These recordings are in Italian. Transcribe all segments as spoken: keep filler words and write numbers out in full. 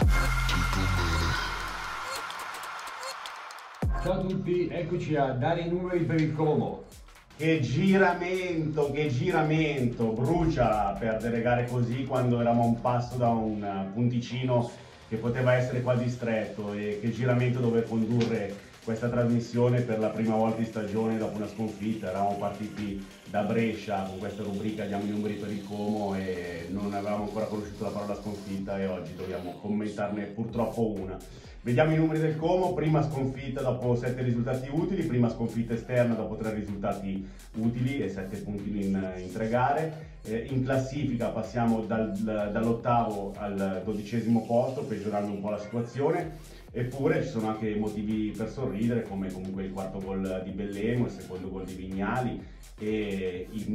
Ciao a tutti, eccoci a dare i numeri per il Como. Che giramento, che giramento, brucia perdere gare così quando eravamo a un passo da un punticino che poteva essere quasi stretto, e che giramento dover condurre questa trasmissione per la prima volta in stagione dopo una sconfitta. Eravamo partiti da Brescia con questa rubrica Diamo i numeri per il Como e non avevamo ancora conosciuto la parola sconfitta, e oggi dobbiamo commentarne purtroppo una. Vediamo i numeri del Como: prima sconfitta dopo sette risultati utili, prima sconfitta esterna dopo tre risultati utili e sette punti in, in tre gare. Eh, in classifica passiamo dal, dall'ottavo al dodicesimo posto, peggiorando un po' la situazione. Eppure ci sono anche motivi per sorridere, come comunque il quarto gol di Bellemo, il secondo gol di Vignali e i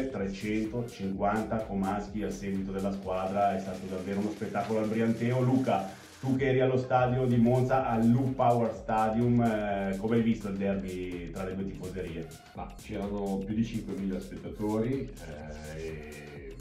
milletrecentocinquanta comaschi al seguito della squadra. È stato davvero uno spettacolo al Brianteo. Luca, tu che eri allo stadio di Monza, al Lu Power Stadium, eh, come hai visto il derby tra le due tifoserie? Ma c'erano più di cinquemila spettatori, eh, e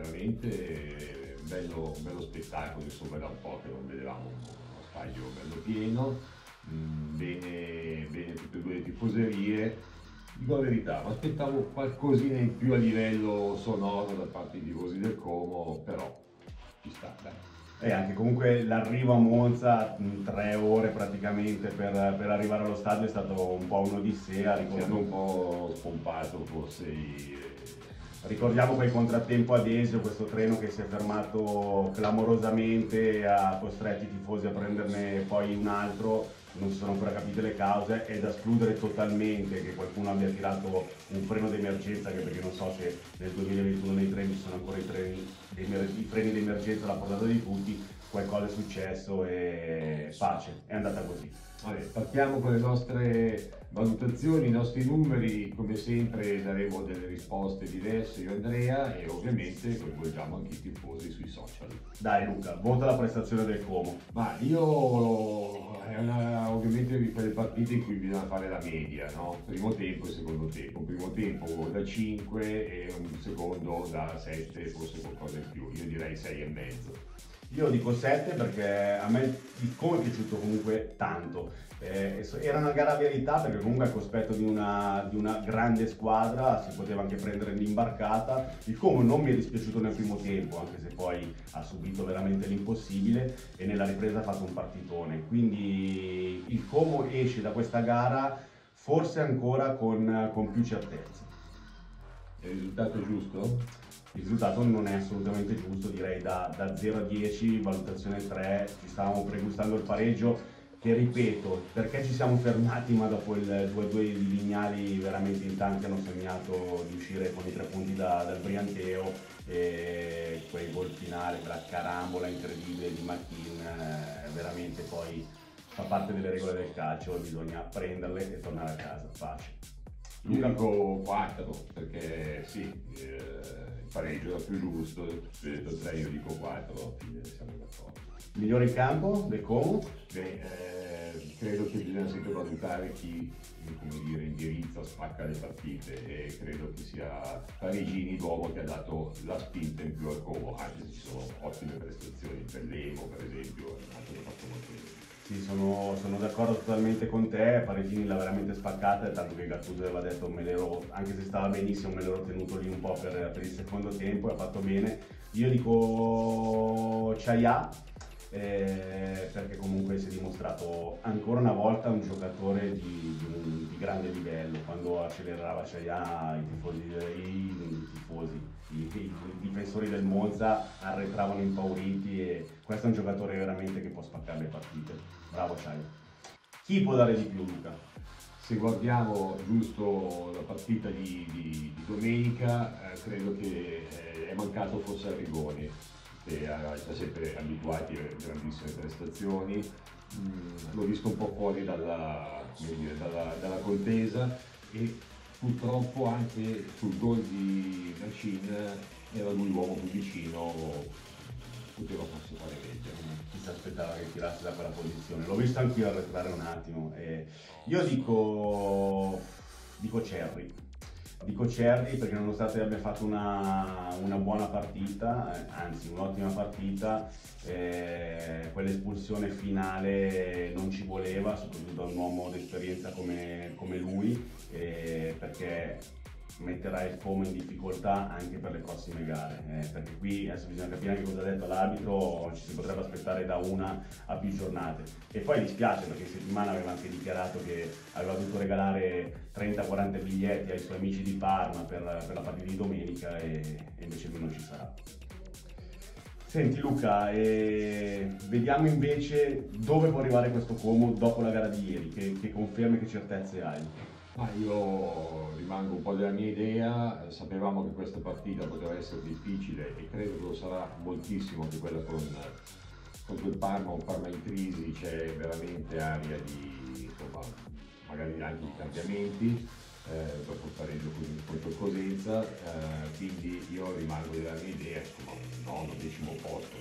veramente bello, bello spettacolo, insomma da un po' che non vedevamo uno stadio bello pieno, mm, bene, bene tutte e due le tifoserie. Dico la verità, mi aspettavo qualcosina in più a livello sonoro da parte dei tifosi del Como, però ci sta, dai. E anche comunque l'arrivo a Monza, tre ore praticamente per, per arrivare allo stadio, è stato un po' un'odissea. Ricordo un po' spompato forse i... Ricordiamo quel contrattempo ad Desio, questo treno che si è fermato clamorosamente, ha costretto i tifosi a prenderne poi un altro. Non si sono ancora capite le cause. È da escludere totalmente che qualcuno abbia tirato un freno d'emergenza, anche perché non so se nel duemilaventuno nei treni ci sono ancora i, treni, i freni d'emergenza alla portata di tutti. Qualcosa è successo e pace, è andata così. Vabbè, partiamo con le nostre valutazioni, i nostri numeri. Come sempre daremo delle risposte diverse io e Andrea, e ovviamente coinvolgiamo anche i tifosi sui social. Dai Luca, vota la prestazione del Como. Ma io, è una, ovviamente di quelle partite in cui bisogna fare la media, no? Primo tempo e secondo tempo. Primo tempo da cinque e un secondo da sette, forse qualcosa in più. Io direi sei e mezzo. Io dico sette perché a me il Como è piaciuto comunque tanto. Eh, era una gara a verità, perché comunque al cospetto di una, di una grande squadra si poteva anche prendere l'imbarcata. Il Como non mi è dispiaciuto nel primo tempo, anche se poi ha subito veramente l'impossibile, e nella ripresa ha fatto un partitone. Quindi il Como esce da questa gara forse ancora con, con più certezza. Il risultato è giusto? Il risultato non è assolutamente giusto, direi da, da zero a dieci, valutazione tre. Ci stavamo pregustando il pareggio, che ripeto, perché ci siamo fermati, ma dopo il due a due di Vignali veramente in tanti hanno sognato di uscire con i tre punti da, dal Brianteo, e quel gol finale, quella carambola incredibile di Machin, eh, veramente poi fa parte delle regole del calcio, bisogna prenderle e tornare a casa, pace. Io dico quattro, perché sì, eh, il pareggio era più giusto, tu hai detto tre, io dico quattro, quindi siamo d'accordo. Migliore in campo del Como? Beh, eh, credo che bisogna sempre valutare chi, come dire, indirizza, spacca le partite, e credo che sia Parigini l'uomo che ha dato la spinta in più al Como, anche se ci sono ottime prestazioni. Bellemo per esempio, è un altro che ha fatto molto bene. Sì, sono, sono d'accordo totalmente con te. Parigini l'ha veramente spaccata, tanto che Gattuso aveva detto, me l'ero, anche se stava benissimo, me l'ero tenuto lì un po' per, per il secondo tempo, e ha fatto bene. Io dico Chaya, eh, perché comunque si è dimostrato ancora una volta un giocatore di, di, un, di grande livello. Quando accelerava Chaya, i tifosi, i, tifosi i, i, i difensori del Monza arretravano impauriti, e questo è un giocatore veramente che può spaccare le partite. Bravo Chaya. Chi può dare di più, Luca? Se guardiamo giusto la partita di, di, di domenica, eh, credo che eh, è mancato forse Arrigoni, che eh, ci ha sempre abituati a grandissime prestazioni. Mm, l'ho visto un po' fuori dalla, come dire, dalla, dalla contesa, e purtroppo anche sul gol di Machin era lui l'uomo più vicino, poteva forse fare meglio. Chi si aspettava che tirasse da quella posizione? L'ho visto anch'io arretrare un attimo. E io dico, dico Cerri. Dico Cerri perché nonostante abbia fatto una, una buona partita, eh, anzi un'ottima partita, eh, quell'espulsione finale non ci voleva, soprattutto a un uomo d'esperienza come, come lui, eh, perché metterà il Como in difficoltà anche per le prossime gare, eh, perché qui adesso bisogna capire anche cosa ha detto l'arbitro, ci si potrebbe aspettare da una a più giornate. E poi dispiace perché in settimana aveva anche dichiarato che aveva dovuto regalare trenta quaranta biglietti ai suoi amici di Parma per, per la partita di domenica e, e invece lui non ci sarà. Senti Luca, eh, vediamo invece dove può arrivare questo Como dopo la gara di ieri, che, che conferme, che certezze hai? Ma io rimango un po' della mia idea, sapevamo che questa partita poteva essere difficile e credo che lo sarà moltissimo anche quella con, contro il Parma, un Parma in crisi, c'è veramente aria di, insomma, magari anche di cambiamenti, eh, dopo il pareggio contro il Cosenza, eh, quindi io rimango della mia idea, insomma, un nono, decimo posto,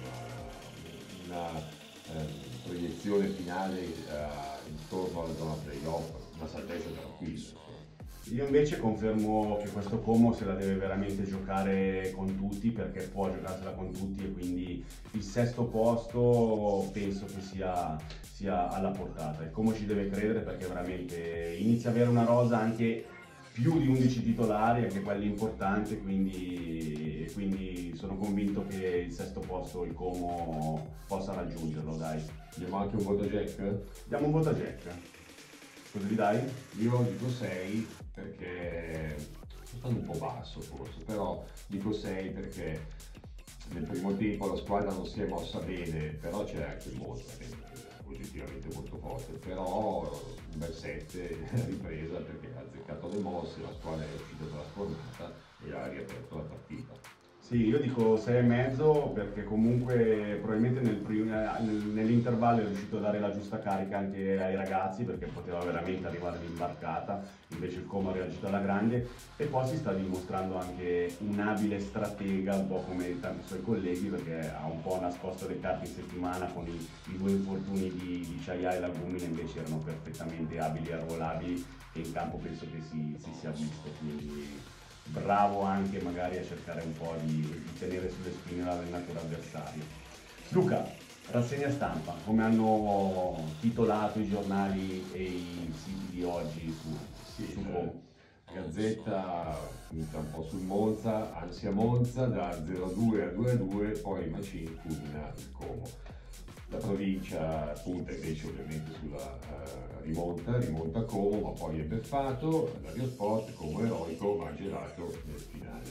una, una eh, proiezione finale eh, intorno alla zona playoff, una salvezza tranquilla. Io invece confermo che questo Como se la deve veramente giocare con tutti, perché può giocarsela con tutti e quindi il sesto posto penso che sia, sia alla portata. Il Como ci deve credere perché veramente inizia ad avere una rosa anche più di undici titolari, anche quelli importanti, quindi, quindi sono convinto che il sesto posto il Como possa raggiungerlo, dai. Diamo anche un voto a Jack? Diamo un voto a Jack. Cosa gli dai? Io dico sei perché sto stando un po' basso forse, però dico sei perché nel primo tempo la squadra non si è mossa bene, però c'è anche il Monza che è oggettivamente molto forte, però un bel sette ripresa perché ha azzeccato le mosse, la squadra è uscita trasformata e ha riaperto la partita. Sì, io dico sei e mezzo perché comunque probabilmente nel prim- nell'intervallo è riuscito a dare la giusta carica anche ai ragazzi perché poteva veramente arrivare l'imbarcata, invece il Como ha reagito alla grande e poi si sta dimostrando anche un abile stratega, un po' come tanti suoi colleghi perché ha un po' nascosto le carte in settimana con i, i due infortuni di, di Ciaia e Lagumina, invece erano perfettamente abili e arruolabili e in campo penso che si, si sia visto, quindi bravo anche magari a cercare un po' di, di tenere sulle spine l'allenatore avversario. Luca, rassegna stampa, come hanno titolato i giornali e i siti di oggi su, sì, su Como? Gazzetta punta un po' sul Monza, ansia Monza da zero a due a due a due, poi Macini fulmina il Como. La provincia punta invece ovviamente sulla uh, rimonta, rimonta Como, ma poi è beffato, la Rio Sport Como eroico, ma gelato nel finale.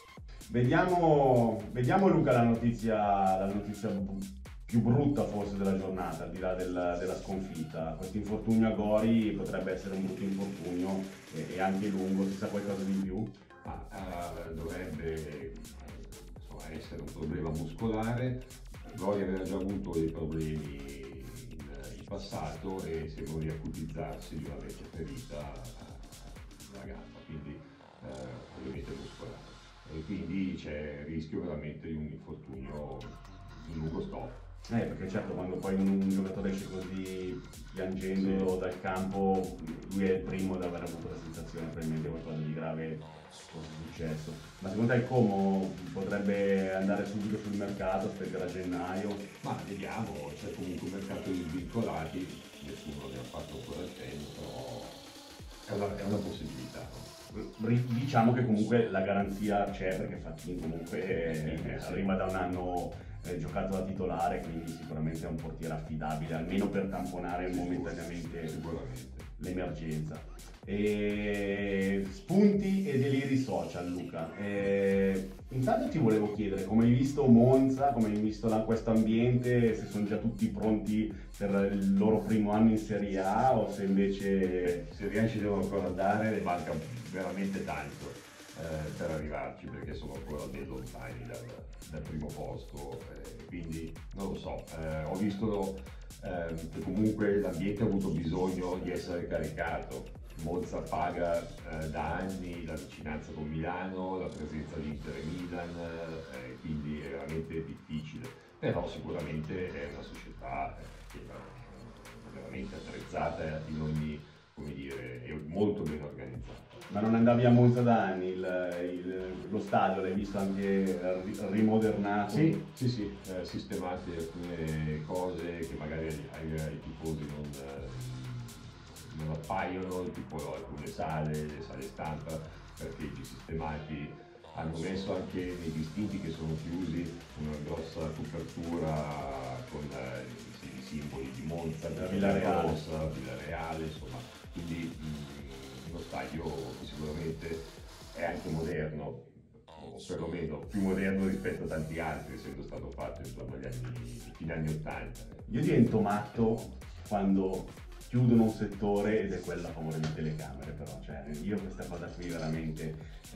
Vediamo, vediamo Luca la notizia, la notizia più brutta forse della giornata, al di là del, della sconfitta. Questo infortunio a Gori potrebbe essere un brutto infortunio e, e anche lungo, si sa qualcosa di più? Ah, uh, dovrebbe insomma, essere un problema muscolare. Gori aveva già avuto dei problemi in, in passato e sembra riacutizzarsi di una vecchia ferita alla gamba, quindi eh, ovviamente muscolare. E quindi c'è il rischio veramente di un infortunio di lungo stop. Eh, perché certo quando poi un, un giocatore esce così piangendo sì. dal campo, lui è il primo ad aver avuto la sensazione probabilmente qualcosa di grave fosse successo. Ma secondo te il Como potrebbe andare subito sul mercato, aspettare a gennaio? Ma vediamo, c'è comunque un mercato di svincolati, nessuno ne ha fatto ancora il tempo, però è una, è una possibilità. No? Diciamo che comunque la garanzia c'è perché Fachin comunque eh, sì, arriva da un anno eh, giocato da titolare, quindi sicuramente è un portiere affidabile, almeno per tamponare momentaneamente l'emergenza. E spunti e deliri social, Luca. E intanto ti volevo chiedere come hai visto Monza, come hai visto questo ambiente, se sono già tutti pronti per il loro primo anno in Serie A o se invece Serie A ci devono ancora andare, manca veramente tanto eh, per arrivarci perché sono ancora ben lontani dal, dal primo posto, eh, quindi non lo so, eh, ho visto eh, che comunque l'ambiente ha avuto bisogno di essere caricato. Monza paga eh, da anni la vicinanza con Milano, la presenza di Inter e Milan, eh, quindi è veramente difficile, però sicuramente è una società eh, che è veramente attrezzata in ogni, come dire, è molto ben organizzata. Ma non andavi a Monza da anni, il, il, lo stadio l'hai visto anche rimodernato? Sì, sì, sì, eh, sistemate alcune cose, magari i tifosi non, non appaiono, tipo alcune sale, le sale stampa, parcheggi sistemati. Hanno messo anche nei distinti che sono chiusi una grossa copertura con i simboli di Monza, la Villareale, Rossa, Villareale, insomma, quindi mh, uno stadio che sicuramente è anche moderno, o perlomeno più moderno rispetto a tanti altri, essendo stato fatto insomma agli anni, fine anni ottanta. Io divento matto quando chiudono un settore ed è quella a favore di telecamere, però cioè, io questa cosa qui veramente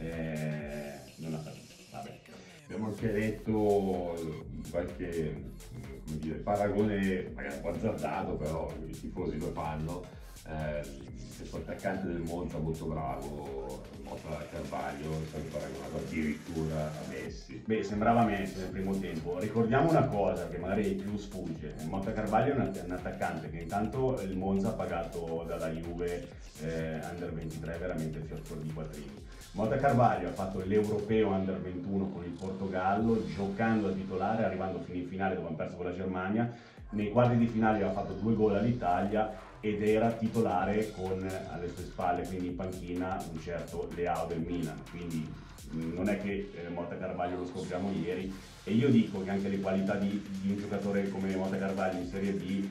eh, non la faccio. Vabbè. Abbiamo anche letto qualche come dire, paragone magari un po' azzardato, però i tifosi lo fanno. Eh, questo attaccante del Monza molto bravo, Motta Carvalho, è stato paragonato addirittura a Messi. Beh, sembrava Messi nel primo tempo. Ricordiamo una cosa che magari più sfugge: Motta Carvalho è un, un attaccante che intanto il Monza ha pagato dalla Juve eh, under ventitré veramente fior fior di quattrini. Motta Carvalho ha fatto l'Europeo under ventuno con il Portogallo, giocando a titolare, arrivando fino in finale dove hanno perso con la Germania. Nei quarti di finale aveva fatto due gol all'Italia ed era titolare con alle sue spalle, quindi in panchina, un certo Leao del Milan. Quindi mh, non è che eh, Motta Carvalho lo scopriamo ieri, e io dico che anche le qualità di, di un giocatore come Motta Carvalho in Serie B,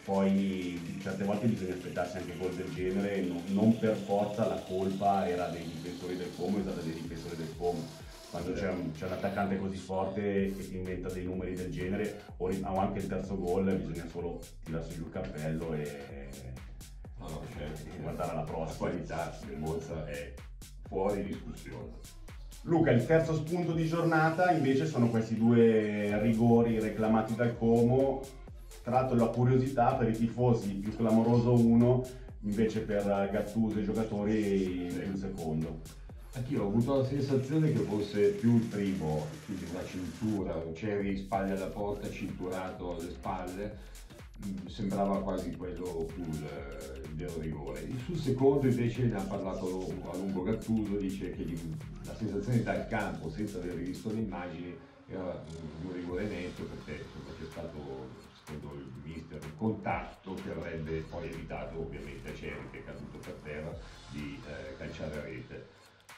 poi certe volte bisogna aspettarsi anche gol del genere, non, non per forza la colpa era dei difensori del Como, è stata dei difensori del Como. Quando c'è un, c'è un attaccante così forte che ti inventa dei numeri del genere, o, o anche il terzo gol, bisogna solo tirarsi giù il cappello e, no, no, cioè, e guardare alla prossima. La qualità del Monza è fuori discussione. Luca, il terzo spunto di giornata invece sono questi due rigori reclamati dal Como. Tratto la curiosità per i tifosi, più clamoroso uno, invece per Gattuso e i giocatori il secondo. Anch'io ho avuto la sensazione che fosse più il primo, quindi una cintura, un Cerri spalle alla porta, cinturato alle spalle, sembrava quasi quello più il, il vero rigore. Sul secondo invece ne ha parlato a lungo Gattuso, dice che la sensazione dal campo, senza aver visto le immagini, era un rigore netto, perché insomma, c'è stato, secondo il mister, un contatto che avrebbe poi evitato ovviamente a Cerri, che è caduto per terra, di eh, calciare a rete.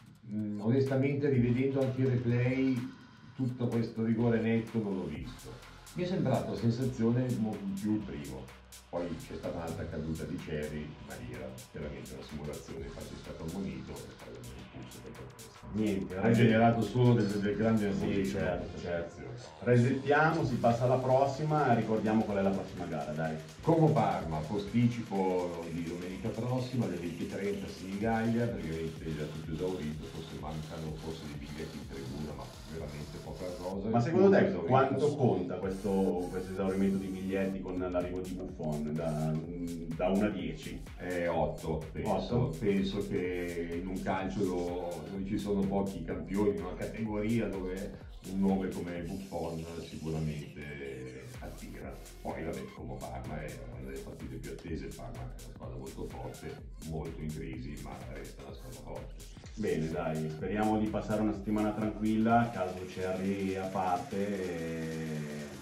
Mm, onestamente, rivedendo anche il replay, tutto questo rigore netto non l'ho visto. Mi è sembrato a sensazione più il primo. Poi c'è stata un'altra caduta di Cerri, ma lì era chiaramente una simulazione, infatti è stato ammonito e poi non impulso per questo. Niente, ha generato solo del, del grande sì, certo, certo. Resettiamo, si passa alla prossima e ricordiamo qual è la prossima gara, dai. Como Parma, posticipo di domenica prossima alle venti e trenta a Senigallia, praticamente è già tutto esaurito, forse mancano forse dei biglietti in tribuna, ma veramente poca cosa. Ma secondo te quanto conta questo, questo esaurimento di biglietti con l'arrivo di Buffon da, da uno a dieci? Eh, otto, penso. penso che in un calcio dove ci sono pochi campioni, in una categoria dove un nome come Buffon sicuramente attira. Poi vabbè, come Parma è una delle partite più attese, Parma è una squadra molto forte, molto in crisi, ma resta una squadra forte. Bene, dai, speriamo di passare una settimana tranquilla, caso Cerri a parte, e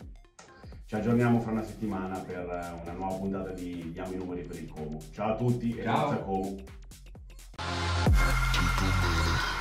ci aggiorniamo fra una settimana per una nuova puntata di Diamo i numeri per il Como. Ciao a tutti e Ciao. forza Como!